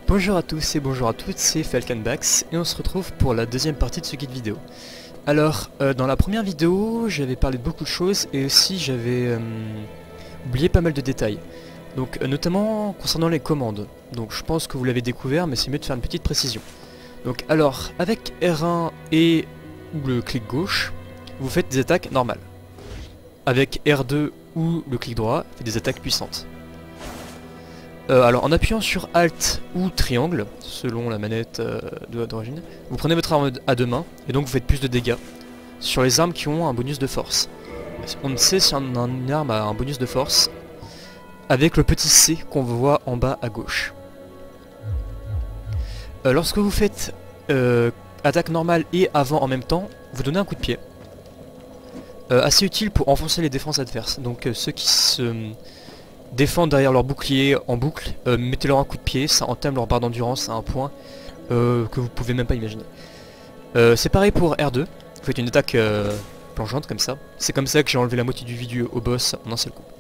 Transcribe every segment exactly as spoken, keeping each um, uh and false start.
Bonjour à tous et bonjour à toutes, c'est Falconbax et on se retrouve pour la deuxième partie de ce guide vidéo. Alors, euh, dans la première vidéo, j'avais parlé de beaucoup de choses et aussi j'avais euh, oublié pas mal de détails. Donc, euh, notamment concernant les commandes. Donc, je pense que vous l'avez découvert, mais c'est mieux de faire une petite précision. Donc, alors, avec R un et ou le clic gauche, vous faites des attaques normales. Avec R deux ou le clic droit, vous faites des attaques puissantes. Euh, alors en appuyant sur Alt ou triangle, selon la manette euh, d'origine, vous prenez votre arme à deux mains et donc vous faites plus de dégâts sur les armes qui ont un bonus de force. On sait si une arme a un bonus de force avec le petit C qu'on voit en bas à gauche. Euh, lorsque vous faites euh, attaque normale et avant en même temps, vous donnez un coup de pied. Euh, assez utile pour enfoncer les défenses adverses. Donc euh, ceux qui se défendent derrière leur bouclier en boucle, euh, mettez-leur un coup de pied, ça entame leur barre d'endurance à un point euh, que vous pouvez même pas imaginer. Euh, c'est pareil pour R deux, vous faites une attaque euh, plongeante comme ça. C'est comme ça que j'ai enlevé la moitié du vidéo au boss en un seul coup.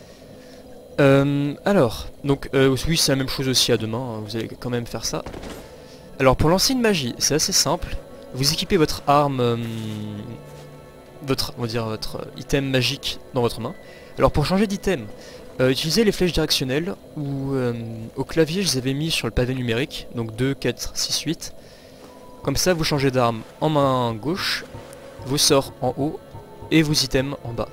Euh, alors, donc euh, oui c'est la même chose aussi à deux mains, hein, vous allez quand même faire ça. Alors pour lancer une magie, c'est assez simple, vous équipez votre arme, euh, votre, on va dire votre item magique dans votre main. Alors pour changer d'item, Euh, utilisez les flèches directionnelles ou euh, au clavier je les avais mis sur le pavé numérique, donc deux, quatre, six, huit. Comme ça vous changez d'arme en main gauche, vos sorts en haut et vos items en bas.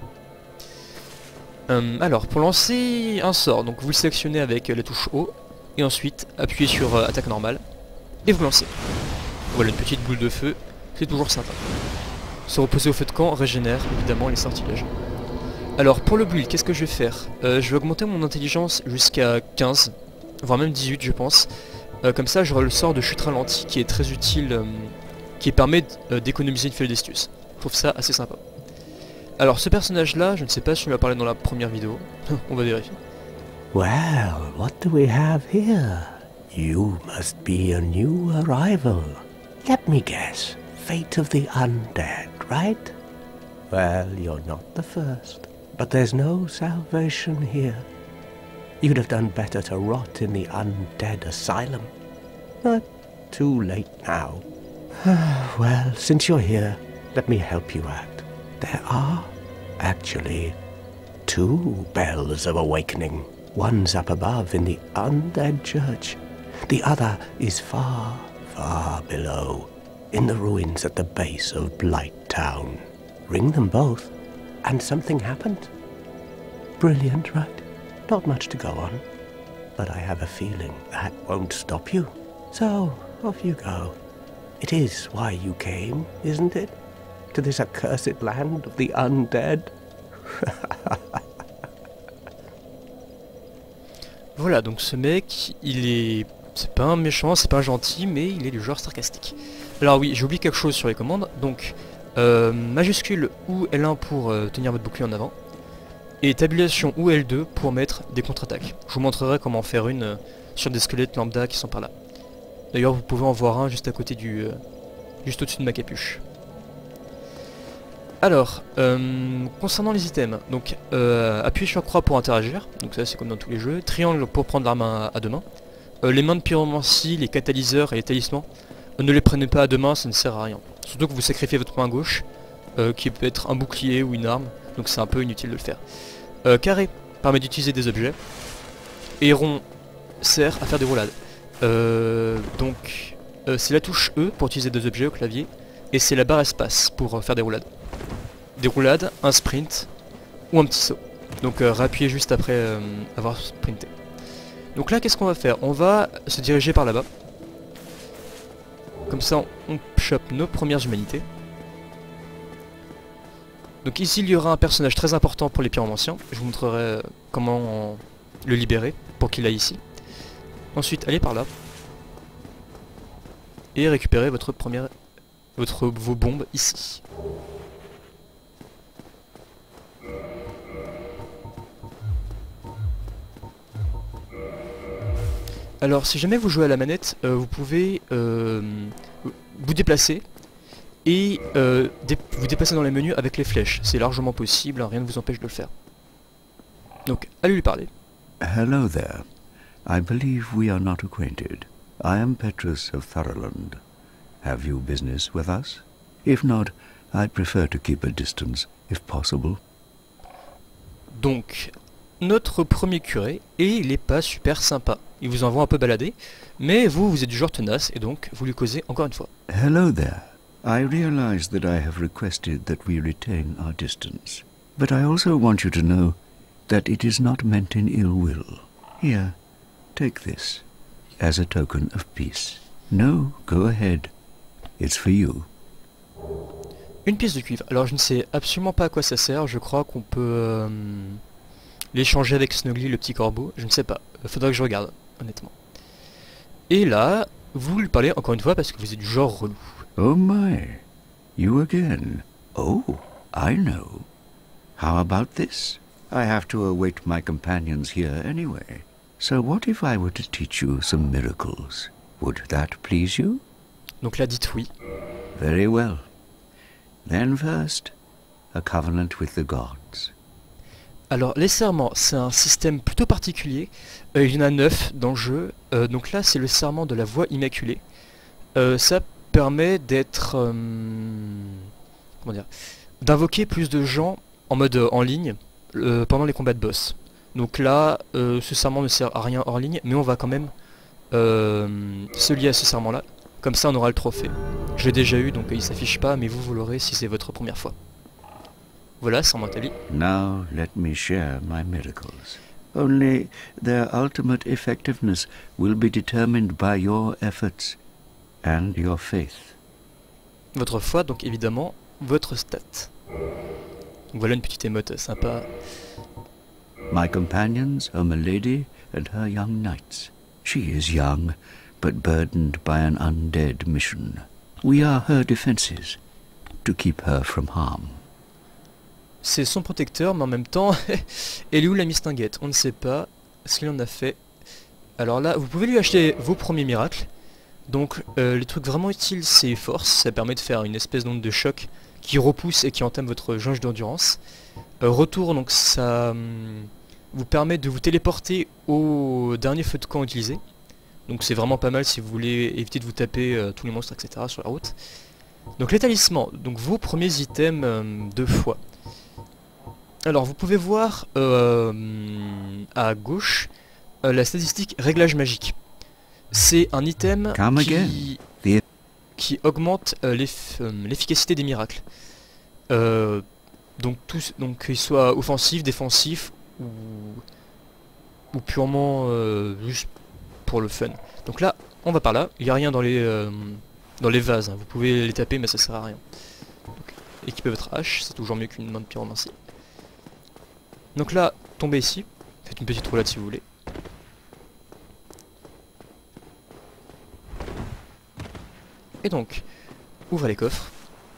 Euh, alors pour lancer un sort, donc vous le sélectionnez avec la touche haut et ensuite appuyez sur euh, attaque normale et vous lancez. Voilà une petite boule de feu, c'est toujours sympa. Se reposer au feu de camp régénère évidemment les sortilèges. Alors pour le build, qu'est-ce que je vais faire euh, Je vais augmenter mon intelligence jusqu'à quinze, voire même dix-huit je pense. Euh, comme ça j'aurai le sort de chute ralentie qui est très utile, euh, qui permet euh, d'économiser une feuille d'estus. Je trouve ça assez sympa. Alors ce personnage là, je ne sais pas si on lui a parlé dans la première vidéo, on va vérifier. Well, what do we have here? You must be a new arrival. Let me guess, fate of the undead, right? Well, you're not the first. But there's no salvation here. You'd have done better to rot in the undead asylum. But too late now. Well, since you're here, let me help you out. There are, actually, two bells of awakening. One's up above in the undead church. The other is far, far below, in the ruins at the base of Blight Town. Ring them both, and something happened. Brilliant, right? Not much to go on. But I have a feeling that won't stop you. So, off you go. It is why you came, isn't it? To this accursed land of the undead? Voilà, donc ce mec, il est... c'est pas un méchant, c'est pas un gentil, mais il est du genre sarcastique. Alors oui, j'ai oublié quelque chose sur les commandes, donc... Euh, majuscule ou L un pour euh, tenir votre bouclier en avant et tabulation ou L deux pour mettre des contre-attaques. Je vous montrerai comment faire une euh, sur des squelettes lambda qui sont par là. D'ailleurs vous pouvez en voir un juste à côté du... Euh, juste au-dessus de ma capuche. Alors, euh, concernant les items, donc euh, appuyez sur croix pour interagir, donc ça c'est comme dans tous les jeux, triangle pour prendre l'arme à, à deux mains, euh, les mains de pyromancie, les catalyseurs et les talismans, euh, ne les prenez pas à deux mains, ça ne sert à rien. Surtout que vous sacrifiez votre main gauche, euh, qui peut être un bouclier ou une arme, donc c'est un peu inutile de le faire. Euh, carré permet d'utiliser des objets, et rond sert à faire des roulades. Euh, donc euh, c'est la touche E pour utiliser des objets au clavier, et c'est la barre espace pour euh, faire des roulades. Des roulades, un sprint, ou un petit saut. Donc euh, réappuyez juste après euh, avoir sprinté. Donc là qu'est-ce qu'on va faire? On va se diriger par là-bas. Comme ça on chope nos premières humanités. Donc ici il y aura un personnage très important pour les pyromanciens. Je vous montrerai comment le libérer pour qu'il aille ici. Ensuite allez par là. Et récupérez votre première, votre, vos bombes ici. Alors si jamais vous jouez à la manette, euh, vous pouvez euh, vous déplacer et euh, dé vous déplacer dans les menus avec les flèches. C'est largement possible, hein, rien ne vous empêche de le faire. Donc allez lui parler. Hello there. I believe we are not acquainted. I am Petrus of Thoroland. Have you business with us? If not, I'd prefer to keep a distance, if possible. Donc, notre premier curé, et il est pas super sympa. Il vous envoie un peu balader, mais vous, vous êtes du genre tenace, et donc vous lui causez encore une fois. Hello there. I realize that I have requested that we retain our distance, but I also want you to know that it is not meant in ill will. Here, take this, as a token of peace. No, go ahead. It's for you. Une pièce de cuivre. Alors je ne sais absolument pas à quoi ça sert, je crois qu'on peut euh, l'échanger avec Snuggly, le petit corbeau, je ne sais pas. Faudra que je regarde, honnêtement. Et là, vous lui parlez encore une fois parce que vous êtes du genre relou. Oh my, you again. Oh, I know. How about this? I have to await my companions here anyway. So what if I were to teach you some miracles? Would that please you? Donc là, dites oui. Very well. Then first, a covenant with the gods. Alors les serments, c'est un système plutôt particulier. Euh, il y en a neuf dans le jeu. Euh, donc là, c'est le serment de la voix immaculée. Euh, ça permet d'être, euh, comment dire, d'invoquer plus de gens en mode euh, en ligne euh, pendant les combats de boss. Donc là, euh, ce serment ne sert à rien hors ligne, mais on va quand même euh, se lier à ce serment-là. Comme ça, on aura le trophée. Je l'ai déjà eu, donc il s'affiche pas, mais vous, vous l'aurez si c'est votre première fois. Voilà, serment établi. Now let me share my miracles. Only their ultimate effectiveness will be determined by your efforts and your faith. Votre foi, donc évidemment, votre stat. Donc voilà une petite émote sympa. My companions are Milady and her young knights. She is young, but burdened by an undead mission. We are her defenses, to keep her from harm. C'est son protecteur, mais en même temps, elle est où la mistinguette? On ne sait pas ce qu'il en a fait. Alors là, vous pouvez lui acheter vos premiers miracles. Donc euh, les trucs vraiment utiles, c'est force, ça permet de faire une espèce d'onde de choc qui repousse et qui entame votre jauge d'endurance. Euh, retour, donc ça hum, vous permet de vous téléporter au dernier feu de camp utilisé. Donc c'est vraiment pas mal si vous voulez éviter de vous taper euh, tous les monstres, et cetera sur la route. Donc les talismans, donc vos premiers items euh, de foi. Alors vous pouvez voir euh, à gauche euh, la statistique réglage magique. C'est un item qui, qui augmente euh, l'efficacité des miracles. Euh, donc tous, donc qu'ils soient offensifs, défensifs ou, ou purement euh, juste pour le fun. Donc là, on va par là. Il n'y a rien dans les euh, dans les vases. Hein. Vous pouvez les taper, mais ça sert à rien. Donc, équipez votre hache, c'est toujours mieux qu'une main de pyromancie. Donc là, tombez ici. Faites une petite roulade si vous voulez. Et donc, ouvrez les coffres.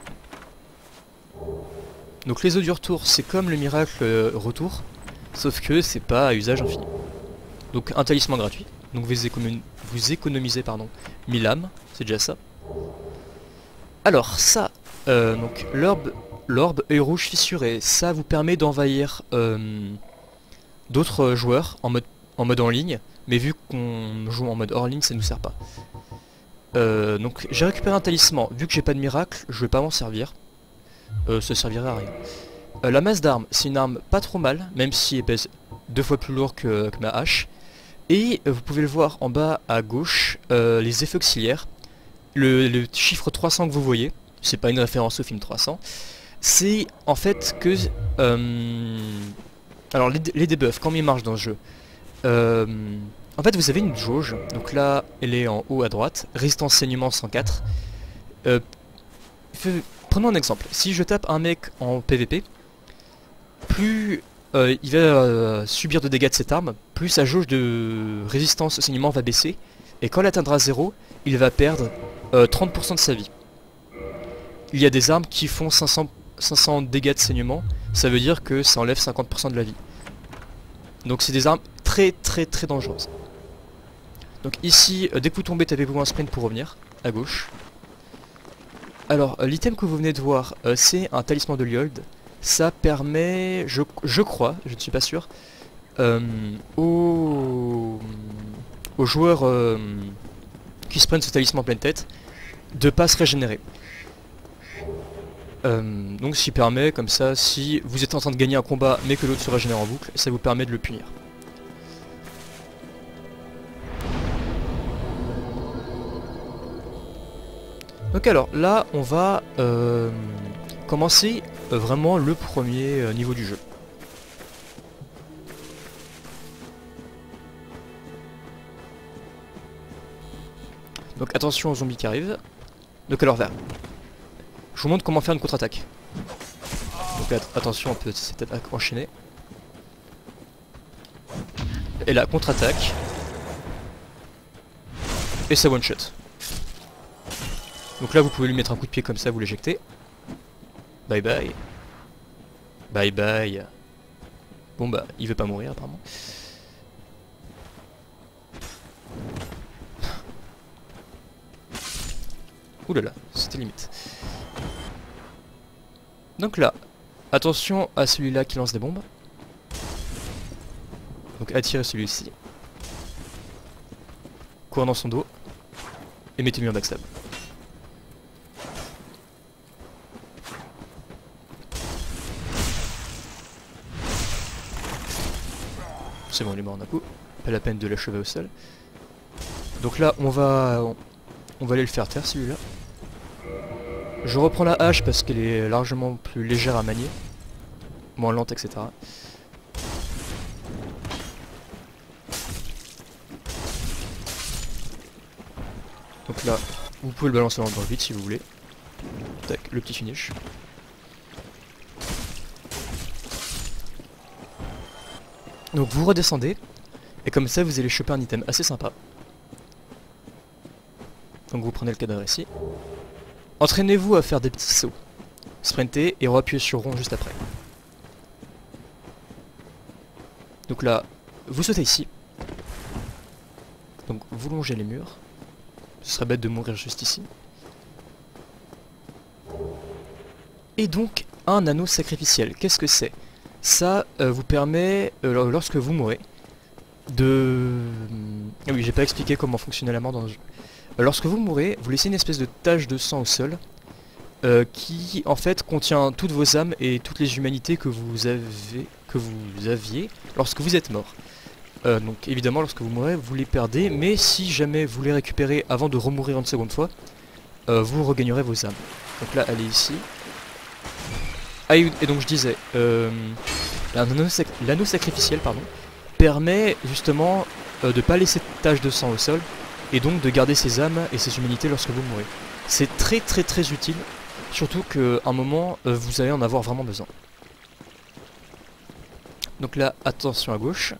Donc les eaux du retour, c'est comme le miracle euh, retour, sauf que c'est pas à usage infini. Donc un talisman gratuit. Donc vous, économ vous économisez pardon, mille âmes, c'est déjà ça. Alors ça, euh, donc l'orbe, l'orbe œil rouge fissuré, ça vous permet d'envahir euh, d'autres joueurs en mode, en mode en ligne, mais vu qu'on joue en mode hors ligne, ça ne nous sert pas. Euh, donc j'ai récupéré un talisman, vu que j'ai pas de miracle, je vais pas m'en servir. Euh, ça servirait à rien. Euh, la masse d'armes, c'est une arme pas trop mal, même si elle pèse deux fois plus lourd que, que ma hache. Et euh, vous pouvez le voir en bas à gauche, euh, les effets auxiliaires. Le, le chiffre trois cents que vous voyez, c'est pas une référence au film trois cents, c'est en fait que... Euh, alors les, les debuffs, comment ils marchent dans ce jeu euh, en fait vous avez une jauge, donc là elle est en haut à droite, résistance saignement cent quatre. Euh, prenons un exemple, si je tape un mec en P V P, plus euh, il va euh, subir de dégâts de cette arme, plus sa jauge de résistance au saignement va baisser, et quand elle atteindra zéro, il va perdre euh, trente pour cent de sa vie. Il y a des armes qui font cinq cents, cinq cents dégâts de saignement, ça veut dire que ça enlève cinquante pour cent de la vie. Donc c'est des armes très très très dangereuses. Donc ici, euh, dès que vous tombez, tapez-vous un sprint pour revenir, à gauche. Alors, euh, l'item que vous venez de voir, euh, c'est un talisman de Liold. Ça permet, je, je crois, je ne suis pas sûr, euh, aux, aux joueurs euh, qui se prennent ce talisman pleine tête, de pas se régénérer. Euh, donc ce qui permet, comme ça, si vous êtes en train de gagner un combat mais que l'autre se régénère en boucle, ça vous permet de le punir. Donc alors, là, on va euh, commencer euh, vraiment le premier euh, niveau du jeu. Donc attention aux zombies qui arrivent. Donc alors, là, je vous montre comment faire une contre-attaque. Donc at attention, on peut cette attaque enchaînée. Et là, contre-attaque. Et ça one-shot. Donc là vous pouvez lui mettre un coup de pied comme ça, vous l'éjectez. Bye bye. Bye bye. Bon bah, il veut pas mourir apparemment. Ouh là là, c'était limite. Donc là, attention à celui-là qui lance des bombes. Donc attirez celui-ci. Courez dans son dos. Et mettez-lui un backstab. C'est bon, il est mort d'un coup. Pas la peine de l'achever au sol. Donc là, on va... On va aller le faire taire, celui-là. Je reprends la hache parce qu'elle est largement plus légère à manier. Moins lente, et cetera. Donc là, vous pouvez le balancer dans le vide si vous voulez. Tac, le petit finish. Donc vous redescendez, et comme ça vous allez choper un item assez sympa. Donc vous prenez le cadavre ici. Entraînez-vous à faire des petits sauts. Sprintez et appuyez sur rond juste après. Donc là, vous sautez ici. Donc vous longez les murs. Ce serait bête de mourir juste ici. Et donc, un anneau sacrificiel. Qu'est-ce que c'est ? Ça euh, vous permet, euh, lorsque vous mourrez, de... Ah oui, j'ai pas expliqué comment fonctionnait la mort dans le jeu. Euh, lorsque vous mourrez, vous laissez une espèce de tache de sang au sol, euh, qui en fait contient toutes vos âmes et toutes les humanités que vous avez, que vous aviez lorsque vous êtes mort. Euh, donc évidemment, lorsque vous mourrez, vous les perdez, mais si jamais vous les récupérez avant de remourir une seconde fois, euh, vous regagnerez vos âmes. Donc là, elle est ici. Ah et donc je disais, euh, l'anneau sac sacrificiel pardon, permet justement euh, de ne pas laisser de taches de sang au sol, et donc de garder ses âmes et ses humanités lorsque vous mourrez. C'est très très très utile, surtout qu'à un moment, euh, vous allez en avoir vraiment besoin. Donc là, attention à gauche.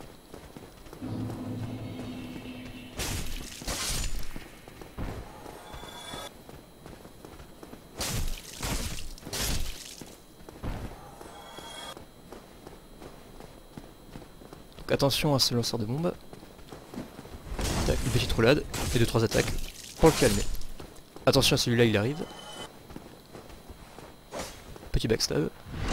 Donc attention à ce lanceur de bombes. Tac, une petite roulade et deux trois attaques pour le calmer. Attention à celui-là, il arrive. Petit backstab.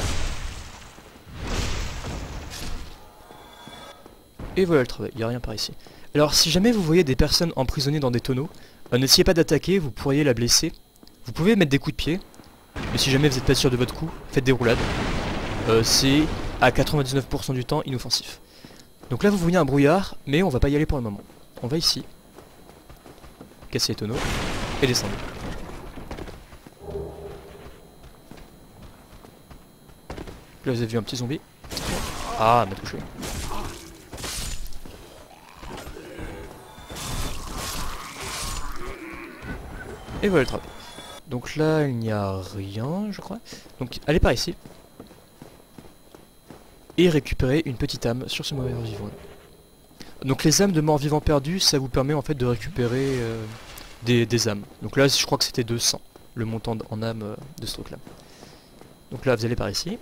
Et voilà le travail, il n'y a rien par ici. Alors si jamais vous voyez des personnes emprisonnées dans des tonneaux, euh, n'essayez pas d'attaquer, vous pourriez la blesser. Vous pouvez mettre des coups de pied, mais si jamais vous n'êtes pas sûr de votre coup, faites des roulades. Euh, C'est à quatre-vingt-dix-neuf pour cent du temps inoffensif. Donc là vous voyez un brouillard, mais on va pas y aller pour le moment. On va ici, casser les tonneaux, et descendre. Là vous avez vu un petit zombie. Ah, m'a touché. Et voilà le travail. Donc là il n'y a rien je crois. Donc allez par ici. Et récupérer une petite âme sur ce mort vivant. Donc les âmes de morts vivants perdus, ça vous permet en fait de récupérer euh, des, des âmes. Donc là je crois que c'était deux cents, le montant en âme euh, de ce truc là. Donc là vous allez par ici.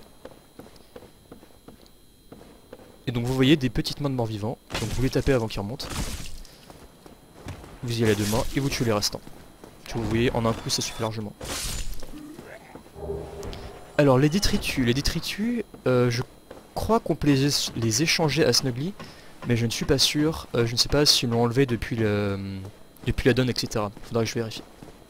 Et donc vous voyez des petites mains de morts vivants. Donc vous les tapez avant qu'ils remontent. Vous y allez à deux mains et vous tuez les restants. Vous voyez, en un coup ça suffit largement. Alors les détritus, les détritus, euh, je crois qu'on peut les, les échanger à Snuggly, mais je ne suis pas sûr. Euh, je ne sais pas s'ils l'ont enlevé depuis le, depuis la donne, et cetera. Faudra que je vérifie.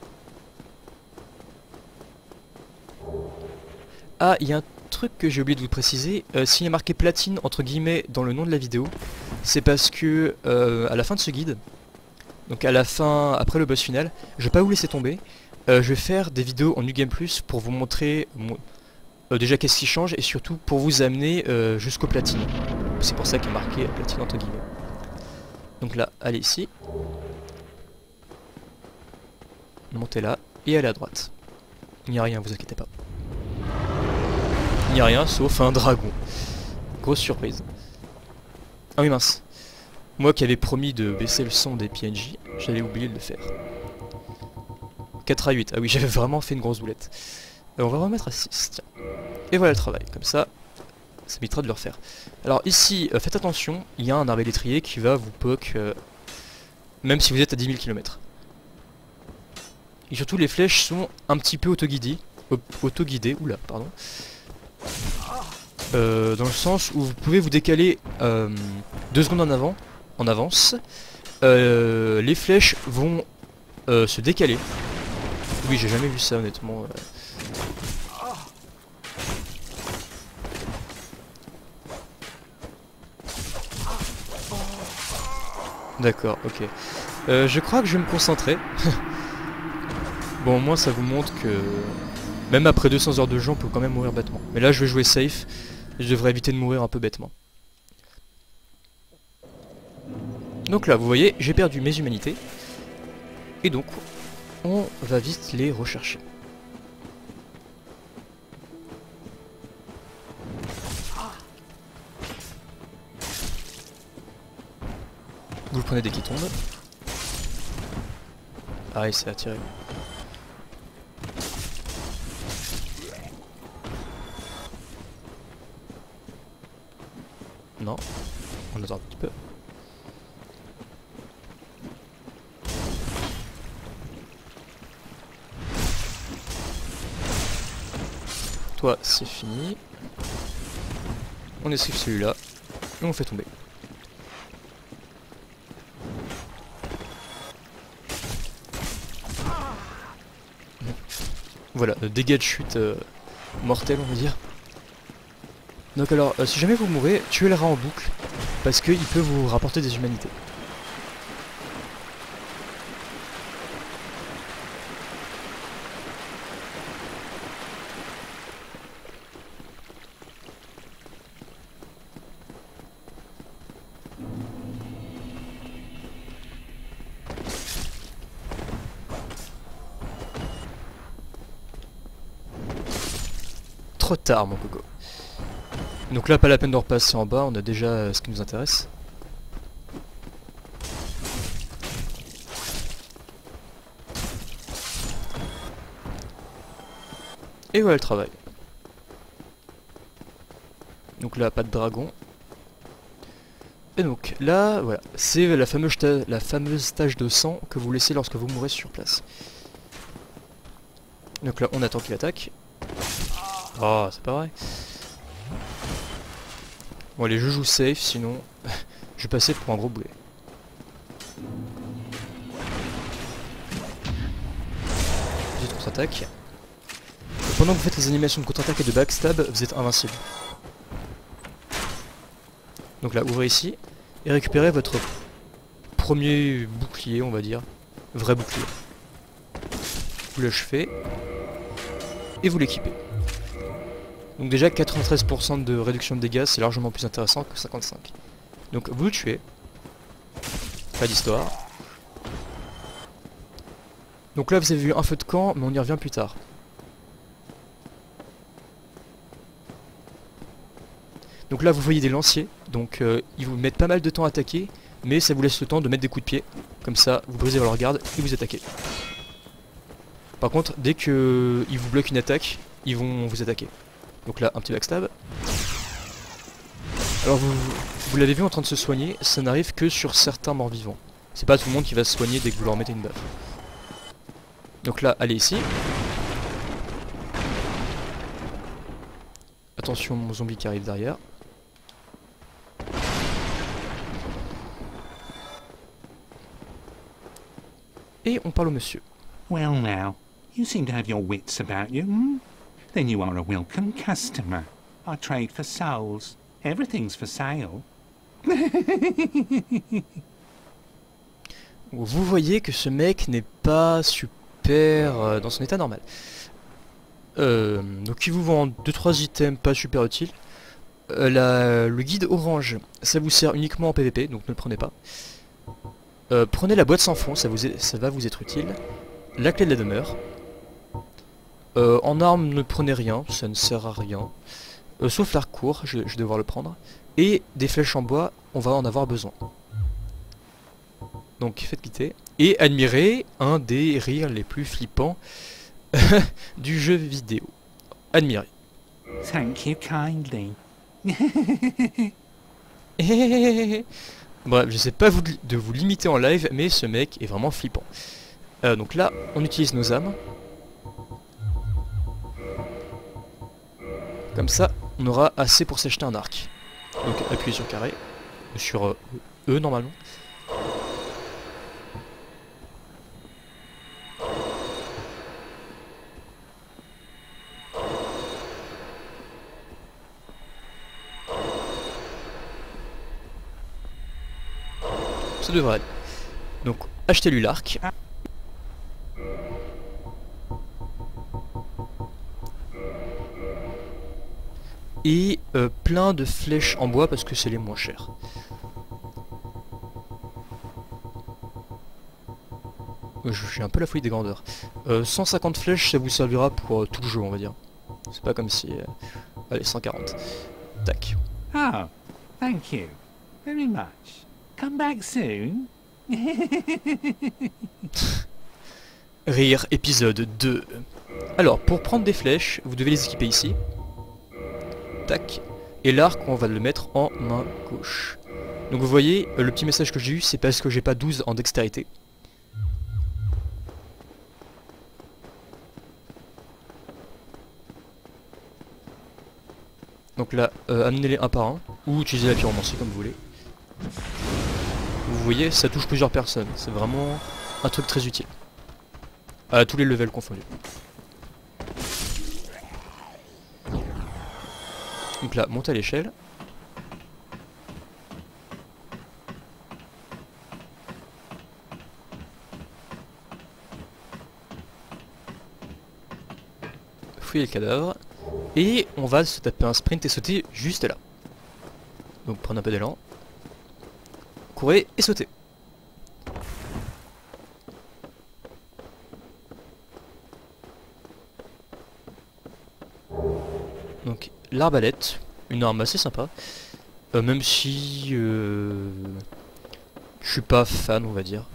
Ah, il y a un truc que j'ai oublié de vous préciser. Euh, S'il y a marqué platine entre guillemets dans le nom de la vidéo, c'est parce que euh, à la fin de ce guide, donc à la fin, après le boss final, je vais pas vous laisser tomber. Euh, je vais faire des vidéos en New Game Plus pour vous montrer mon, euh, déjà qu'est-ce qui change et surtout pour vous amener euh, jusqu'au platine. C'est pour ça qu'il est marqué platine entre guillemets. Donc là, allez ici. Montez là et allez à droite. Il n'y a rien, vous inquiétez pas. Il n'y a rien sauf un dragon. Grosse surprise. Ah oui mince. Moi qui avais promis de baisser le son des P N J, j'avais oublié de le faire. quatre à huit. Ah oui, j'avais vraiment fait une grosse boulette. Euh, on va remettre à six, tiens. Et voilà le travail, comme ça, ça m'évitera de le refaire. Alors ici, euh, faites attention, il y a un arbre électrier qui va vous poke, euh, même si vous êtes à dix mille kilomètres. Et surtout, les flèches sont un petit peu auto-guidées. Auto-guidées, oula, pardon. Euh, dans le sens où vous pouvez vous décaler euh, deux secondes en avant, en avance. Euh, les flèches vont euh, se décaler. Oui, j'ai jamais vu ça honnêtement. D'accord, ok. Euh, je crois que je vais me concentrer. Bon, au moins ça vous montre que même après deux cents heures de jeu, on peut quand même mourir bêtement. Mais là, je vais jouer safe. Je devrais éviter de mourir un peu bêtement. Donc là, vous voyez, j'ai perdu mes humanités. Et donc, on va vite les rechercher. Vous le prenez dès qu'il tombe. Ah, il s'est attiré. Non, on attend un petit peu. Toi, c'est fini. On esquive celui-là. Et on fait tomber. Voilà, le dégât de chute euh, mortel, on va dire. Donc alors, euh, si jamais vous mourrez, tuez le rat en boucle, parce qu'il peut vous rapporter des humanités. Trop tard, mon coco. Donc là, pas la peine de repasser en bas, on a déjà euh, ce qui nous intéresse. Et voilà le travail. Donc là, pas de dragon. Et donc là, voilà, c'est la fameuse, la fameuse tache de sang que vous laissez lorsque vous mourrez sur place. Donc là, on attend qu'il attaque. Oh, c'est pas vrai. Bon allez, je joue safe, sinon je vais passer pour un gros boulet. Vite, contre-attaque. Pendant que vous faites les animations de contre-attaque et de backstab, vous êtes invincible. Donc là, ouvrez ici et récupérez votre premier bouclier, on va dire. Vrai bouclier. Vous l'achevez et vous l'équipez. Donc déjà quatre-vingt-treize pour cent de réduction de dégâts, c'est largement plus intéressant que cinquante-cinq. Donc vous le tuez. Pas d'histoire. Donc là vous avez vu un feu de camp, mais on y revient plus tard. Donc là vous voyez des lanciers, donc euh, ils vous mettent pas mal de temps à attaquer, mais ça vous laisse le temps de mettre des coups de pied. Comme ça, vous brisez leur garde et vous attaquez. Par contre, dès qu'ils vous bloquent une attaque, ils vont vous attaquer. Donc là, un petit backstab. Alors vous, vous l'avez vu en train de se soigner, ça n'arrive que sur certains morts vivants. C'est pas tout le monde qui va se soigner dès que vous leur mettez une baffe. Donc là, allez ici. Attention, mon zombie qui arrive derrière. Et on parle au monsieur. Well now, you seem to have your wits about you, hmm? Then you are a welcome customer. I trade for souls. Everything's for sale. Vous voyez que ce mec n'est pas super euh, dans son état normal. Euh, donc il vous vend deux trois items pas super utiles. Euh, la, le guide orange, ça vous sert uniquement en P V P, donc ne le prenez pas. Euh, prenez la boîte sans fond, ça, vous est, ça va vous être utile. La clé de la demeure. Euh, en arme, ne prenez rien, ça ne sert à rien. Euh, sauf l'arc court, je, je vais devoir le prendre. Et des flèches en bois, on va en avoir besoin. Donc faites quitter. Et admirez un des rires les plus flippants du jeu vidéo. Admirez. Thank you kindly. Bref, je sais pas vous, de vous limiter en live, mais ce mec est vraiment flippant. Euh, donc là, on utilise nos âmes. Comme ça, on aura assez pour s'acheter un arc. Donc appuyez sur carré, sur euh, E normalement. Ça devrait aller. Donc achetez-lui l'arc. Et euh, plein de flèches en bois parce que c'est les moins chers. Euh, je suis un peu la folie des grandeurs. Euh, cent cinquante flèches, ça vous servira pour euh, tout le jeu, on va dire. C'est pas comme si... Euh... Allez, cent quarante. Tac. Oh, thank you very much. Come back soon. Rire, épisode deux. Alors, pour prendre des flèches, vous devez les équiper ici. Tac. Et l'arc, on va le mettre en main gauche. Donc vous voyez, le petit message que j'ai eu, c'est parce que j'ai pas douze en dextérité. Donc là, euh, amenez-les un par un, ou utilisez la pyromancie comme vous voulez. Vous voyez, ça touche plusieurs personnes, c'est vraiment un truc très utile. À tous les levels confondus. Donc là, montez à l'échelle. Fouillez le cadavre. Et on va se taper un sprint et sauter juste là. Donc prenez un peu d'élan. Courez et sautez. Donc l'arbalète, une arme assez sympa. Euh, même si euh, je suis pas fan, on va dire.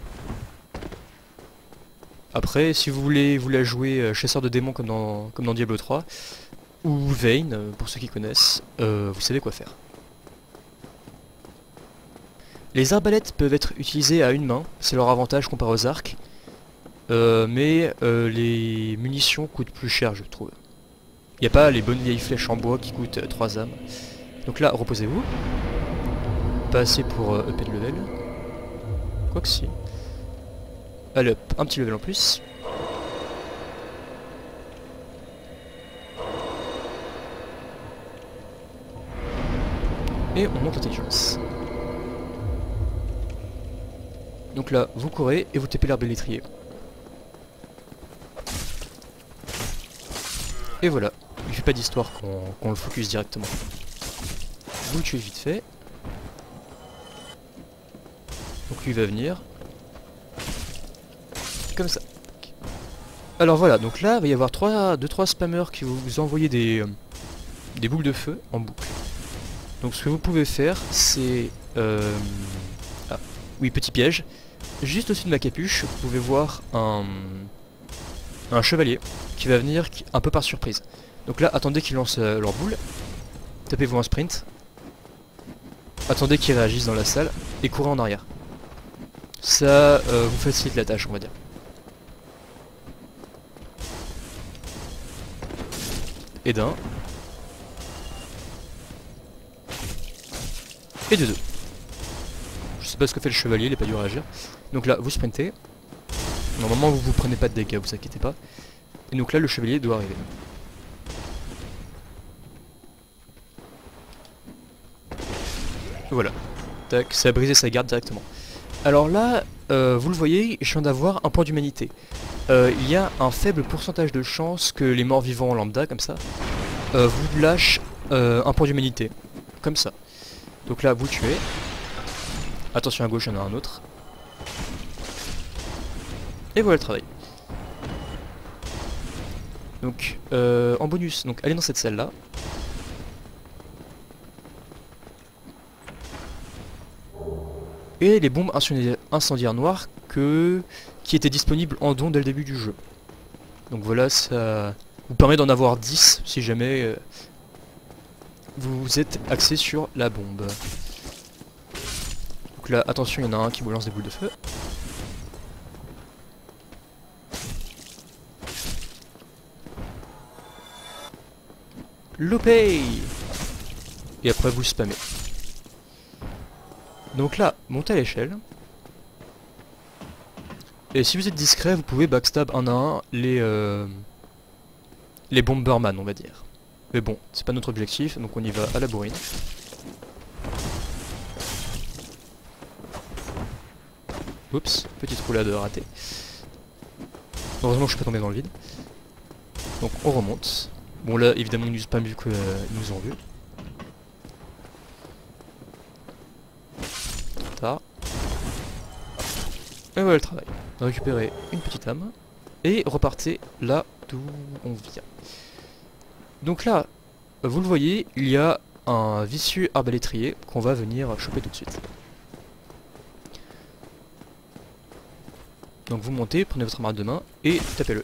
Après, si vous voulez vous la jouer euh, chasseur de démons comme dans, comme dans Diablo trois, ou Vayne, euh, pour ceux qui connaissent, euh, vous savez quoi faire. Les arbalètes peuvent être utilisées à une main, c'est leur avantage comparé aux arcs. Euh, mais euh, les munitions coûtent plus cher, je trouve. Il n'y a pas les bonnes vieilles flèches en bois qui coûtent euh, trois âmes. Donc là, reposez-vous. Pas assez pour euh, upper de level. Quoique si. Allez hop, un petit level en plus. Et on monte l'intelligence. Donc là, vous courez et vous tapez l'herbe l'étrier. Et voilà, il fait pas d'histoire qu'on qu'on le focus directement. Vous le tuez vite fait. Donc lui va venir. Comme ça. Alors voilà, donc là, il va y avoir deux trois spammers qui vont vous envoyer des, euh, des boules de feu en boucle. Donc ce que vous pouvez faire, c'est... Euh, ah, oui, petit piège. Juste au-dessus de ma capuche, vous pouvez voir un, un chevalier qui va venir un peu par surprise. Donc là, attendez qu'ils lancent euh, leur boule. Tapez-vous un sprint. Attendez qu'ils réagissent dans la salle et courez en arrière. Ça euh, vous facilite la tâche, on va dire. Et d'un. Et de deux. Je sais pas ce que fait le chevalier, il est pas dû réagir. Donc là, vous sprintez. Normalement vous vous prenez pas de dégâts, vous inquiétez pas. Et donc là le chevalier doit arriver. Voilà. Tac, ça a brisé sa garde directement. Alors là, euh, vous le voyez, je viens d'avoir un point d'humanité. Euh, il y a un faible pourcentage de chance que les morts vivants lambda, comme ça, euh, vous lâchent euh, un point d'humanité. Comme ça. Donc là, vous le tuez. Attention à gauche, il y en a un autre. Et voilà le travail. Donc, euh, en bonus, donc allez dans cette salle là. Et les bombes incendiaires noires que... qui étaient disponibles en don dès le début du jeu. Donc voilà, ça vous permet d'en avoir dix si jamais euh, vous êtes axé sur la bombe. Donc là, attention, il y en a un qui vous lance des boules de feu. Loupé. Et après vous spammez. Donc là, montez à l'échelle. Et si vous êtes discret, vous pouvez backstab un à un les euh, les bomberman, on va dire. Mais bon, c'est pas notre objectif, donc on y va à la bourrine. Oups, petite roulade ratée. Heureusement que je suis pas tombé dans le vide. Donc on remonte. Bon là, évidemment, ils nous spam vu qu'ils euh, nous ont vu. Ça. Et voilà le travail. Récupérer une petite âme. Et repartez là d'où on vient. Donc là, vous le voyez, il y a un vicieux arbalétrier qu'on va venir choper tout de suite. Donc vous montez, prenez votre arme de main et tapez-le.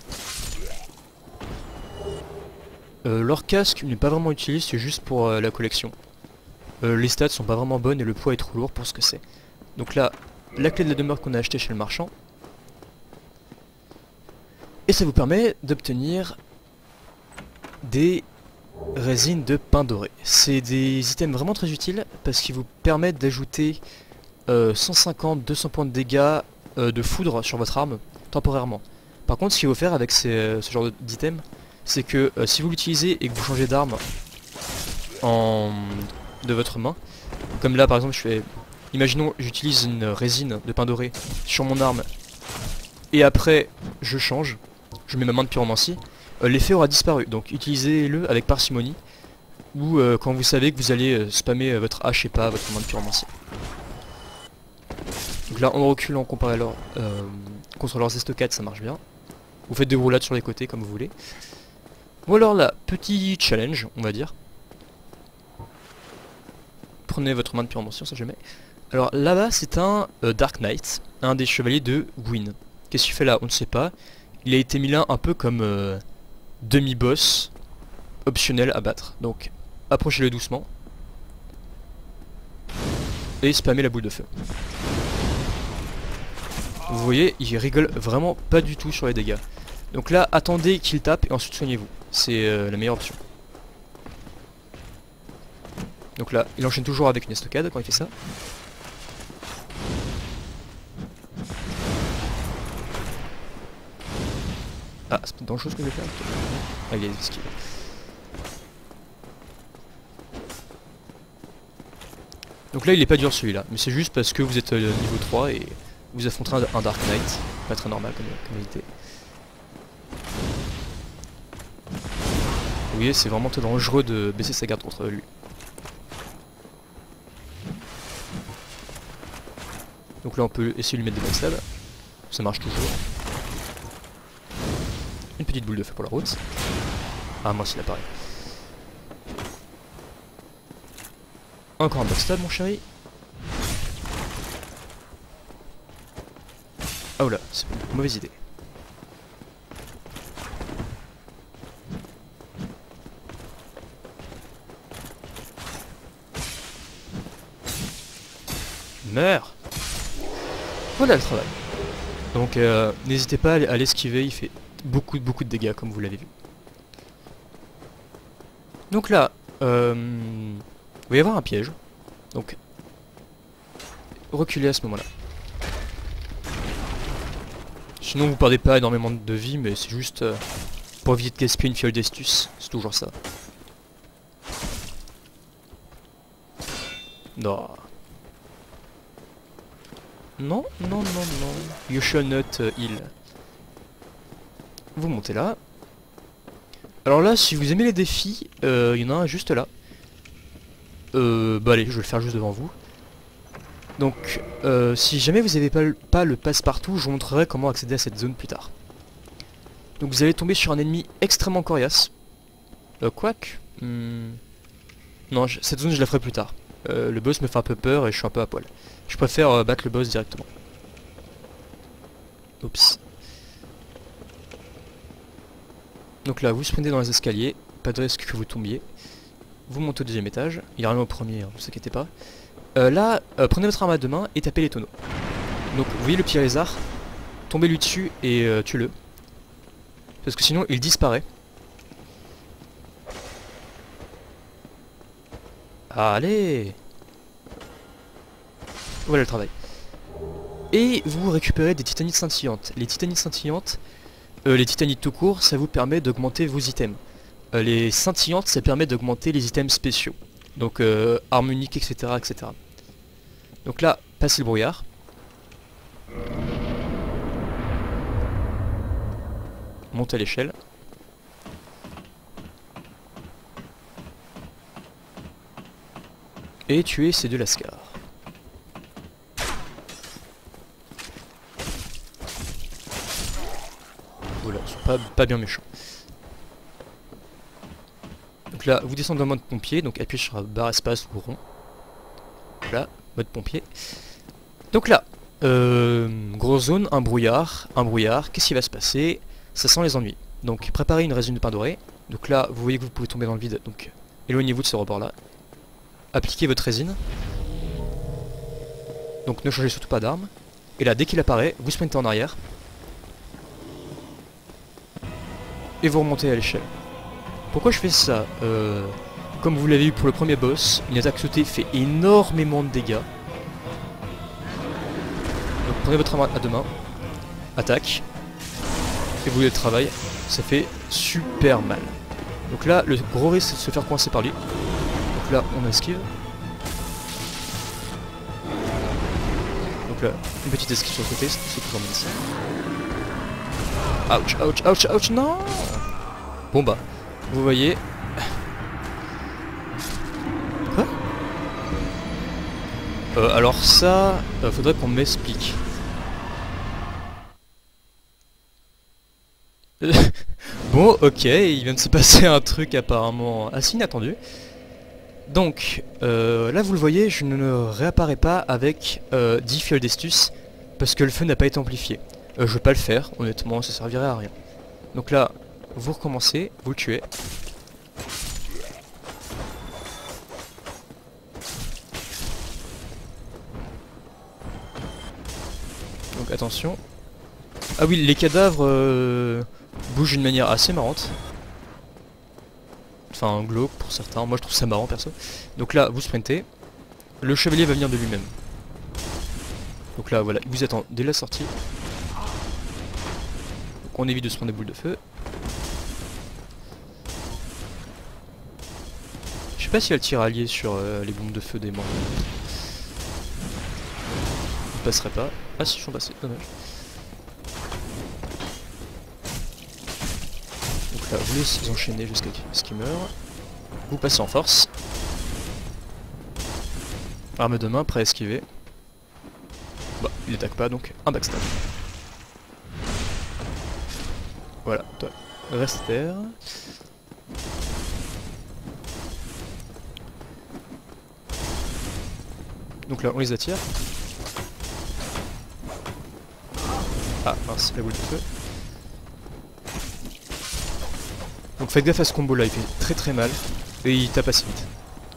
Euh, leur casque n'est pas vraiment utile, c'est juste pour euh, la collection. Euh, les stats sont pas vraiment bonnes et le poids est trop lourd pour ce que c'est. Donc là, la clé de la demeure qu'on a achetée chez le marchand. Et ça vous permet d'obtenir des résines de pain doré. C'est des items vraiment très utiles parce qu'ils vous permettent d'ajouter euh, cent cinquante à deux cents points de dégâts euh, de foudre sur votre arme temporairement. Par contre, ce qu'il faut faire avec ces, euh, ce genre d'item, c'est que euh, si vous l'utilisez et que vous changez d'arme en de votre main, comme là par exemple je fais, imaginons j'utilise une résine de pain doré sur mon arme et après je change, je mets ma main de pyromancie, euh, l'effet aura disparu, donc utilisez-le avec parcimonie ou euh, quand vous savez que vous allez euh, spammer euh, votre hache et pas votre main de pyromancie. Donc là en reculant comparé à leur, euh, contre leurs estocades ça marche bien. Vous faites des roulades sur les côtés comme vous voulez. Ou alors là, petit challenge, on va dire. Prenez votre main de pyromancie, on sait jamais. Alors là-bas, c'est un euh, Dark Knight, un des chevaliers de Gwyn. Qu'est-ce qu'il fait là? On ne sait pas. Il a été mis là un peu comme euh, demi-boss optionnel à battre. Donc, approchez-le doucement. Et spammez la boule de feu. Vous voyez, il rigole vraiment pas du tout sur les dégâts. Donc là, attendez qu'il tape et ensuite soignez-vous. C'est euh, la meilleure option. Donc là, il enchaîne toujours avec une estocade quand il fait ça. Ah, c'est peut-être dangereux ce que je vais faire. Ah, il y a des esquives. Donc là, il est pas dur celui-là, mais c'est juste parce que vous êtes euh, niveau trois et vous affronterez un, un Dark Knight. Pas très normal comme, comme unité. Vous voyez, c'est vraiment très dangereux de baisser sa garde contre lui. Donc là on peut essayer de lui mettre des backstabs. Ça marche toujours. Une petite boule de feu pour la route. Ah moi c'est l'appareil. Encore un backstab mon chéri. Ah oula, c'est une mauvaise idée. Meurs. Voilà le travail. Donc euh, n'hésitez pas à l'esquiver, il fait beaucoup beaucoup de dégâts comme vous l'avez vu. Donc là, euh, il va y avoir un piège. Donc reculez à ce moment-là. Sinon vous perdez pas énormément de vie, mais c'est juste euh, pour éviter de gaspiller une fiole d'estus, c'est toujours ça. Non. Non, non, non, non. You shall not uh, heal. Vous montez là. Alors là, si vous aimez les défis, il euh, y en a un juste là. Euh, bah allez, je vais le faire juste devant vous. Donc, euh, si jamais vous n'avez pas, pas le passe-partout, je vous montrerai comment accéder à cette zone plus tard. Donc vous allez tomber sur un ennemi extrêmement coriace. Euh, quoique... Hmm... Non, je, cette zone je la ferai plus tard. Euh, le boss me fait un peu peur et je suis un peu à poil. Je préfère euh, battre le boss directement. Oups. Donc là, vous sprintez dans les escaliers, pas de risque que vous tombiez. Vous montez au deuxième étage, il n'y a rien au premier, hein, ne vous inquiétez pas. Euh, là, euh, prenez votre arme à deux mains et tapez les tonneaux. Donc vous voyez le petit lézard, tombez lui dessus et euh, tuez-le. Parce que sinon il disparaît. Allez! Voilà le travail. Et vous récupérez des titanites scintillantes. Les titanites scintillantes, euh, les titanites tout court, ça vous permet d'augmenter vos items. Euh, les scintillantes, ça permet d'augmenter les items spéciaux. Donc euh, armes uniques, et cetera, et cetera. Donc là, passez le brouillard. Montez à l'échelle. Et tuez ces deux lascars. Voilà, ils sont pas, pas bien méchants. Donc là, vous descendez en mode pompier, donc appuyez sur la barre espace ou rond. Voilà, mode pompier. Donc là, euh, grosse zone, un brouillard, un brouillard, qu'est-ce qui va se passer? Ça sent les ennuis. Donc préparez une résine de pain doré. Donc là, vous voyez que vous pouvez tomber dans le vide, donc éloignez-vous de ce rebord-là. Appliquez votre résine. Donc ne changez surtout pas d'arme. Et là, dès qu'il apparaît, vous sprintez en arrière. Et vous remontez à l'échelle. Pourquoi je fais ça? euh, Comme vous l'avez vu pour le premier boss, une attaque sautée fait énormément de dégâts. Donc prenez votre arme à deux mains. Attaque. Et vous voulez le travail. Ça fait super mal. Donc là, le gros risque c'est de se faire coincer par lui. Donc là, on esquive. Donc là, une petite esquive sur le côté, c'est toujours médecin. Ouch, ouch, ouch, ouch, non. Bon bah, vous voyez... Quoi? euh, Alors ça, euh, faudrait qu'on m'explique. Bon, ok, il vient de se passer un truc apparemment assez inattendu. Donc, euh, là vous le voyez, je ne réapparais pas avec euh, dix fioles d'estus, parce que le feu n'a pas été amplifié. Euh, je vais pas le faire, honnêtement, ça servirait à rien. Donc là, vous recommencez, vous le tuez. Donc attention. Ah oui, les cadavres euh, bougent d'une manière assez marrante. Enfin, glauque pour certains, moi je trouve ça marrant perso. Donc là, vous sprintez. Le chevalier va venir de lui-même. Donc là, voilà, il vous attend dès la sortie. Donc on évite de se prendre des boules de feu. Je sais pas s'il y a le tir allié sur euh, les bombes de feu des membres. Il passerait pas. Ah si, je suis passé, dommage. Donc là, vous les enchaînez jusqu'à ce qu'ils meurent. Vous passez en force. Arme de main, prêt à esquiver. Bah, il n'attaque pas, donc un backstab. Voilà, toi, reste terre. Donc là, on les attire. Ah mince, la boule de feu. Donc faites gaffe à ce combo là, il fait très très mal. Et il tape assez vite.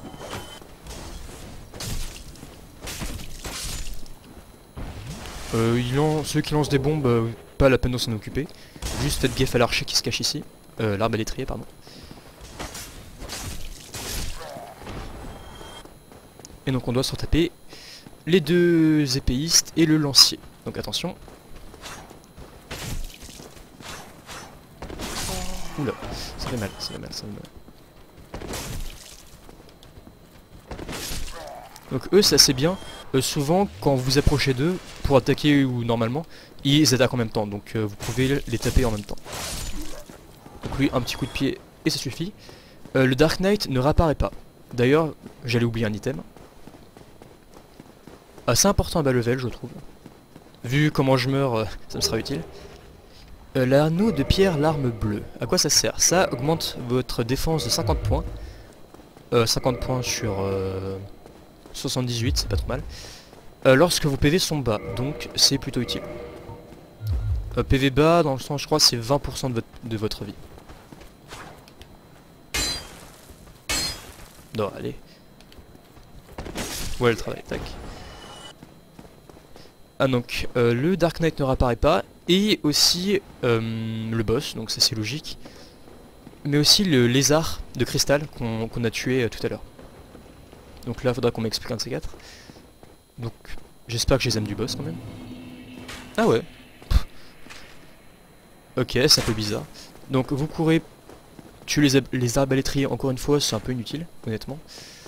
Euh, il lance, ceux qui lancent des bombes, euh, pas la peine de s'en occuper. Juste faites gaffe à l'archer qui se cache ici. Euh, l'arbalétrier, pardon. Et donc on doit se retaper les deux épéistes et le lancier. Donc attention. Oula, ça fait mal, ça fait mal, ça fait mal. Donc eux c'est assez bien, euh, souvent quand vous approchez d'eux, pour attaquer ou normalement, ils attaquent en même temps, donc euh, vous pouvez les taper en même temps. Donc lui un petit coup de pied et ça suffit. Euh, le Dark Knight ne réapparaît pas. D'ailleurs, j'allais oublier un item. Assez important à bas level je trouve. Vu comment je meurs, euh, ça me sera utile. Euh, L'anneau de pierre, l'arme bleue. À quoi ça sert? Ça augmente votre défense de cinquante points. Euh, cinquante points sur... Euh, soixante-dix-huit, c'est pas trop mal. Euh, lorsque vos P V sont bas, donc c'est plutôt utile. Euh, P V bas, dans le sens, je crois, c'est vingt pour cent de votre, de votre vie. Non, allez. Ouais, le travail, tac. Ah donc, euh, le Dark Knight ne réapparaît pas, et aussi euh, le boss, donc ça c'est logique. Mais aussi le lézard de cristal qu'on qu'on a tué euh, tout à l'heure. Donc là, il faudra qu'on m'explique un de ces quatre. Donc, j'espère que j'ai les âmes du boss quand même. Ah ouais. Pff. Ok, c'est un peu bizarre. Donc, vous courez, tuer les, les arbalétriers, encore une fois, c'est un peu inutile, honnêtement.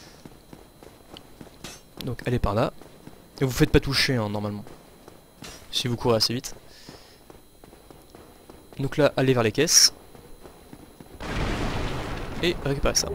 Donc, allez par là. Et vous faites pas toucher, hein, normalement. Si vous courez assez vite. Donc là, allez vers les caisses. Et récupérez ça.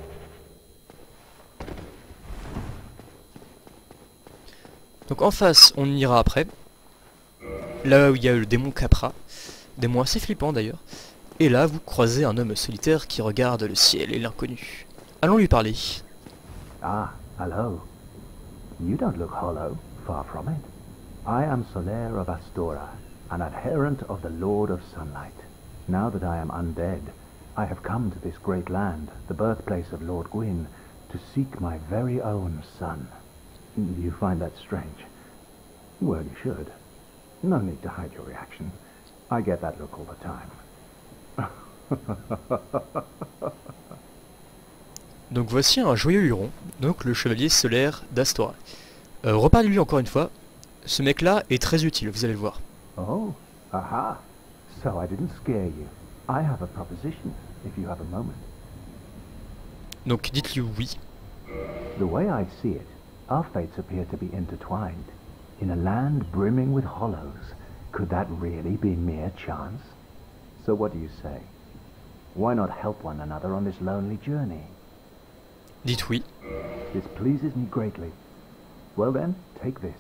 Donc en face, on ira après. Là où il y a le démon Capra. Démon assez flippant d'ailleurs. Et là, vous croisez un homme solitaire qui regarde le ciel et l'inconnu. Allons lui parler. Ah, hello. You don't look hollow, far from it. I am Solaire of Astora, an adherent of the Lord of Sunlight. Now that I am undead, I have come to this great land, the birthplace of Lord Gwyn, to seek my very own son. You find that strange? Well, you should. No need to hide your reaction. I get that look all the time. Donc voici un joyeux huron, donc le chevalier solaire d'Astora. Euh, Reparlez-lui encore une fois. Ce mec-là est très utile, vous allez le voir. Oh, aha. So I didn't scare you. I have a proposition, if you have a moment. Donc dites-lui oui. The way I see it, our fates appear to be intertwined. In a land brimming with hollows, could that really be mere chance? So what do you say? Why not help one another on this lonely journey? Dites oui. This pleases me greatly. Well then, take this.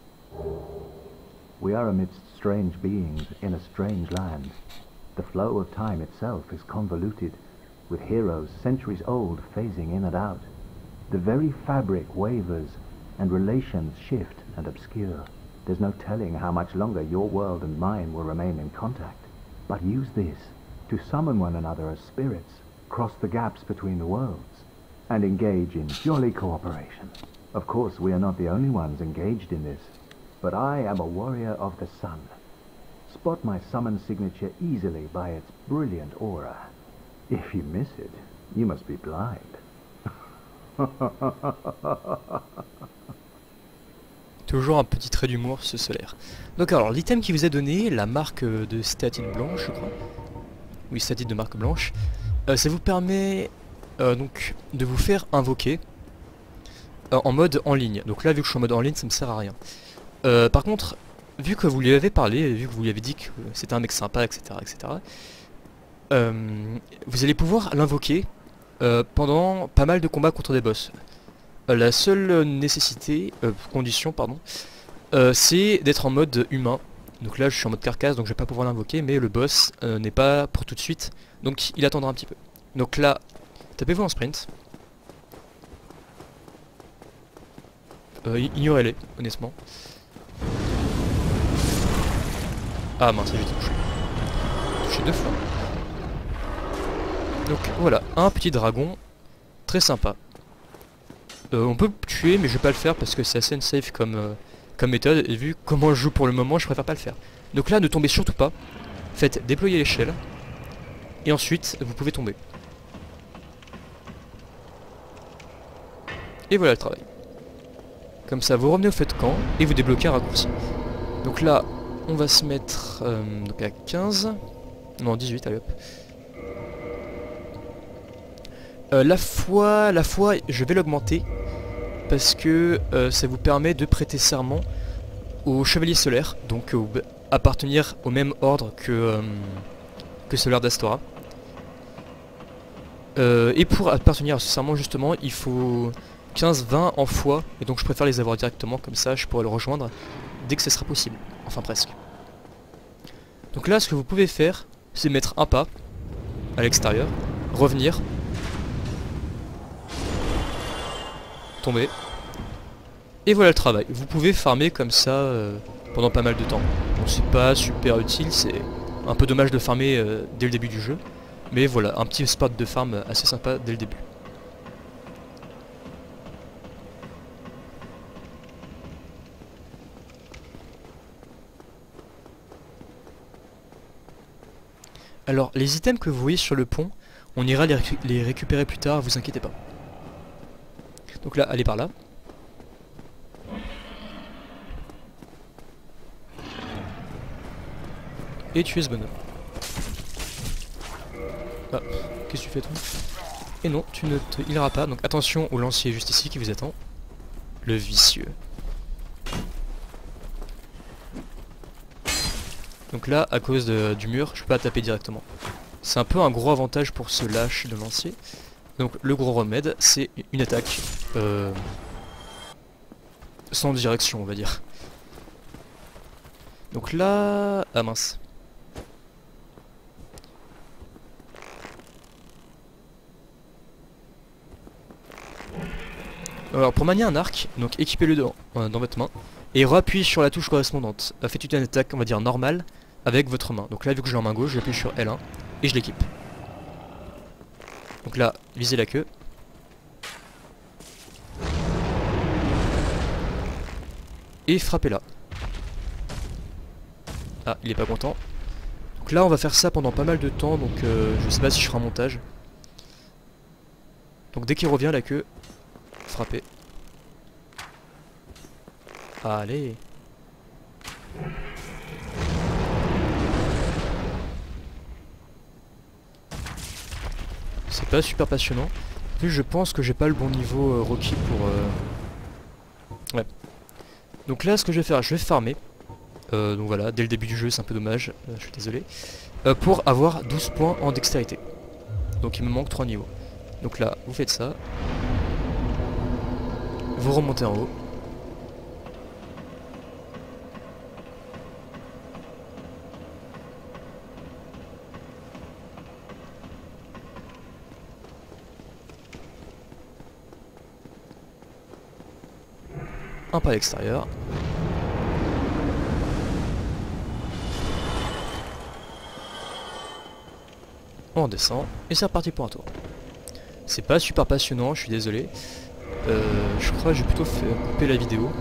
We are amidst strange beings in a strange land. The flow of time itself is convoluted, with heroes centuries old phasing in and out. The very fabric wavers, and relations shift and obscure. There's no telling how much longer your world and mine will remain in contact. But use this to summon one another as spirits, cross the gaps between the worlds, and engage in jolly cooperation. Of course, we are not the only ones engaged in this, but I am a warrior of the sun. Spot my summon signature easily by its brilliant aura. If you miss it, you must be blind. Toujours un petit trait d'humour, ce solaire. Donc alors, l'item qui vous est donné, la marque de statine blanche, je crois. Oui, statine de marque blanche. Euh, ça vous permet euh, donc de vous faire invoquer euh, en mode en ligne. Donc là, vu que je suis en mode en ligne, ça me sert à rien. Euh, par contre, vu que vous lui avez parlé, vu que vous lui avez dit que c'était un mec sympa, et cetera, et cetera, euh, vous allez pouvoir l'invoquer euh, pendant pas mal de combats contre des boss. Euh, la seule nécessité, euh, condition, pardon, euh, c'est d'être en mode humain. Donc là, je suis en mode carcasse, donc je vais pas pouvoir l'invoquer, mais le boss euh, n'est pas pour tout de suite, donc il attendra un petit peu. Donc là, tapez-vous en sprint. Euh, ignorez-les, honnêtement. Ah mince, j'ai touché. Touché deux fois. Donc voilà, un petit dragon, très sympa. Euh, on peut tuer, mais je vais pas le faire parce que c'est assez unsafe comme, euh, comme méthode, et vu comment je joue pour le moment, je préfère pas le faire. Donc là, ne tombez surtout pas. Faites déployer l'échelle, et ensuite, vous pouvez tomber. Et voilà le travail. Comme ça, vous revenez au feu de camp, et vous débloquez un raccourci. Donc là, on va se mettre euh, donc à quinze. Non, dix-huit, allez hop. Euh, la foi, la foi, je vais l'augmenter parce que euh, ça vous permet de prêter serment au chevalier solaire, donc euh, appartenir au même ordre que, euh, que Solaire d'Astora. Euh, et pour appartenir à ce serment justement, il faut quinze vingt en foi, et donc je préfère les avoir directement, comme ça je pourrai le rejoindre dès que ce sera possible, enfin presque. Donc là, ce que vous pouvez faire, c'est mettre un pas à l'extérieur, revenir, tomber, et voilà le travail. Vous pouvez farmer comme ça euh, pendant pas mal de temps. Bon, c'est pas super utile, c'est un peu dommage de farmer euh, dès le début du jeu, mais voilà, un petit spot de farm assez sympa dès le début. Alors, les items que vous voyez sur le pont, on ira les, récu les récupérer plus tard, vous inquiétez pas. Donc là, allez par là. Et tuer ce bonhomme. Ah, qu'est-ce que tu fais toi? Et non, tu ne te healeras pas, donc attention au lancier juste ici qui vous attend. Le vicieux. Donc là, à cause de, du mur, je peux pas taper directement. C'est un peu un gros avantage pour ce lâche de lancier. Donc le gros remède, c'est une attaque euh, sans direction, on va dire. Donc là... Ah mince. Alors pour manier un arc, donc équipez-le dans, euh, dans votre main et rappuyez sur la touche correspondante. Euh, faites une attaque, on va dire normale, avec votre main. Donc là, vu que je l'ai en main gauche, j'appuie sur L un et je l'équipe. Donc là, visez la queue. Et frappez là. Ah, il est pas content. Donc là, on va faire ça pendant pas mal de temps, donc euh, je sais pas si je ferai un montage. Donc dès qu'il revient la queue, frappez. Allez. C'est pas super passionnant. En plus, je pense que j'ai pas le bon niveau euh, Rocky pour... Euh... Ouais. Donc là, ce que je vais faire, je vais farmer. Euh, donc voilà, dès le début du jeu, c'est un peu dommage. Euh, je suis désolé. Euh, pour avoir douze points en dextérité. Donc il me manque trois niveaux. Donc là, vous faites ça. Vous remontez en haut. Un pas à l'extérieur. On descend et c'est reparti pour un tour. C'est pas super passionnant, je suis désolé. Euh, je crois que je vais plutôt faire couper la vidéo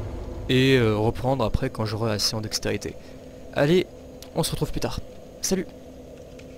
et euh, reprendre après quand j'aurai assez en dextérité. Allez, on se retrouve plus tard. Salut!